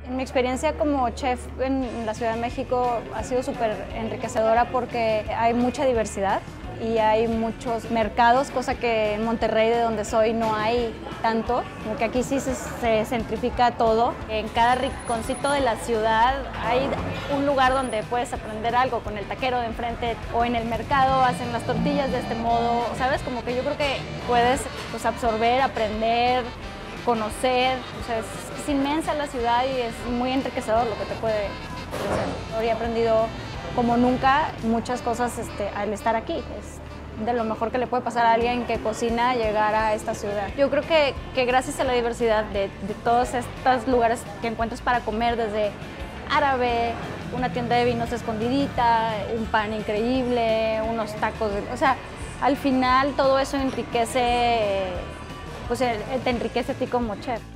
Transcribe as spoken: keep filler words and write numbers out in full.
Mi experiencia como chef en la Ciudad de México ha sido súper enriquecedora porque hay mucha diversidad y hay muchos mercados, cosa que en Monterrey, de donde soy, no hay tanto. Como que aquí sí se, se centrifica todo. En cada rinconcito de la ciudad hay un lugar donde puedes aprender algo con el taquero de enfrente, o en el mercado hacen las tortillas de este modo, ¿sabes? Como que yo creo que puedes, pues, absorber, aprender, conocer. O sea, es, es inmensa la ciudad y es muy enriquecedor lo que te puede ofrecer. He aprendido como nunca muchas cosas este, al estar aquí. Es de lo mejor que le puede pasar a alguien que cocina llegar a esta ciudad. Yo creo que, que gracias a la diversidad de, de todos estos lugares que encuentras para comer, desde árabe, una tienda de vinos escondidita, un pan increíble, unos tacos, o sea, al final todo eso enriquece, pues te enriquece a ti como chef.